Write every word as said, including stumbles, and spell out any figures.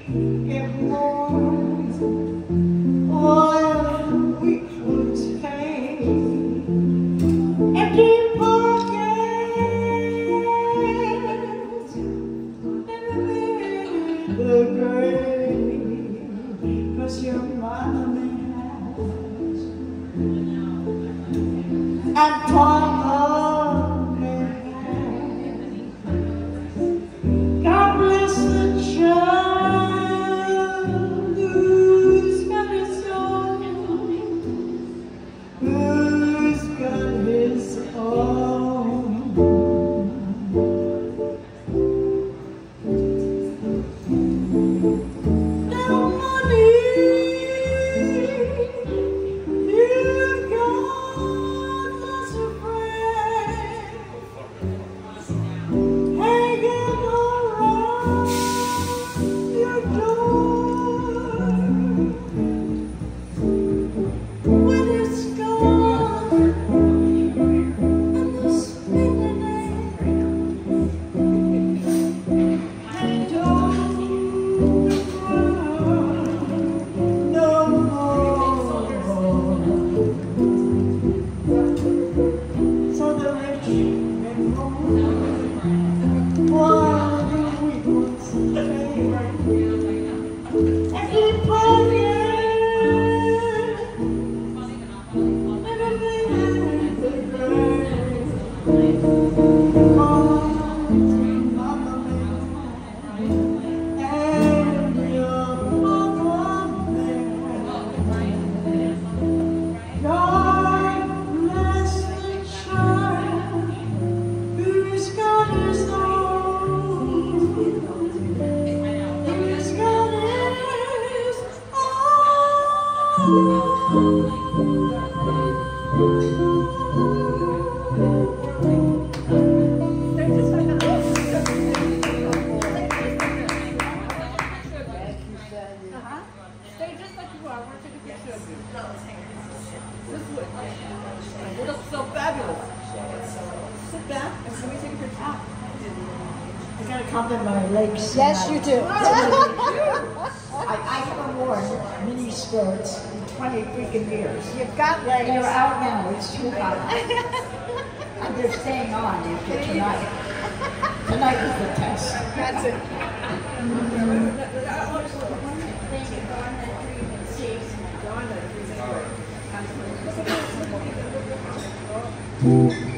get more oil weak would pain empty pockets in the grave, 'cause your mother has and torn her. God bless the child who's got his own, who's got his own. No money you've got, lots of friends hanging around your door. When it's gone and the spinning and don't run no more. So the rich and poor, while the weak ones pay, and keep praying, everything is the grave. Mama and your mother, God bless the child who's got his own, who's got his Stay just like you are. I want to take a picture of you. This way. You look so fabulous. Sit back and let me take a picture. I gotta compliment my legs. Yes, you do. I, I haven't worn mini skirts in twenty freaking years. You've got They're legs. out now. It's too hot. And they're staying on after tonight. Tonight is the test. That's it. Thank you.